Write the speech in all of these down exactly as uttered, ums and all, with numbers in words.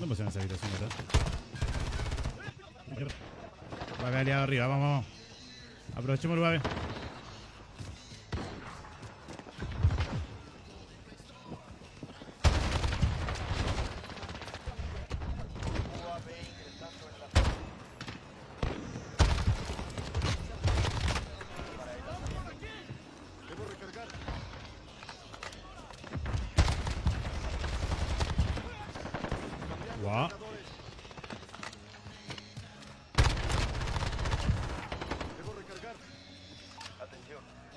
¿Dónde pusieron esa habitación? Va a caer aliado arriba, vamos, vamos. Aprovechemos el U A V. Wow. Debo recargar. Atención.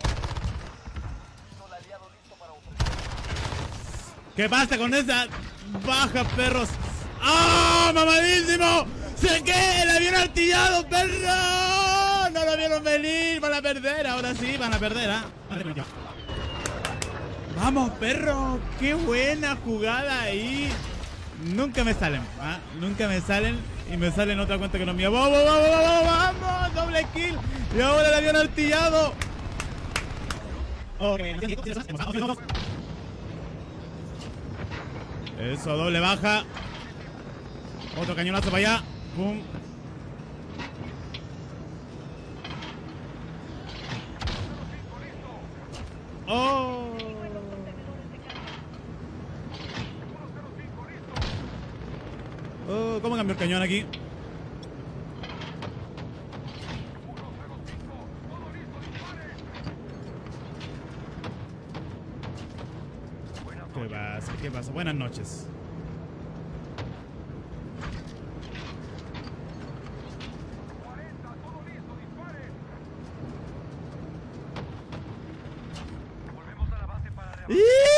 Sol aliado listo para ofrecer. ¿Qué pasa con esa baja, perros? ¡Ah, mamadísimo! ¡Se qué! ¡El avión artillado, perro! No lo vieron venir, van a perder, ahora sí, van a perder, ¿ah? ¿eh? Vamos, perro, qué buena jugada ahí. Nunca me salen, ¿ah? Nunca me salen y me salen otra cuenta que no es mía. ¡Vamos, vamos, vamos, vamos! ¡Doble kill! Y ahora el avión artillado. Eso, doble baja. Otro cañonazo para allá. ¡Pum! ¡Oh! Oh, ¿cómo cambió el cañón aquí? ¿Qué pasa? ¿Qué pasa? Buenas noches. Volvemos a la base para ¡Y!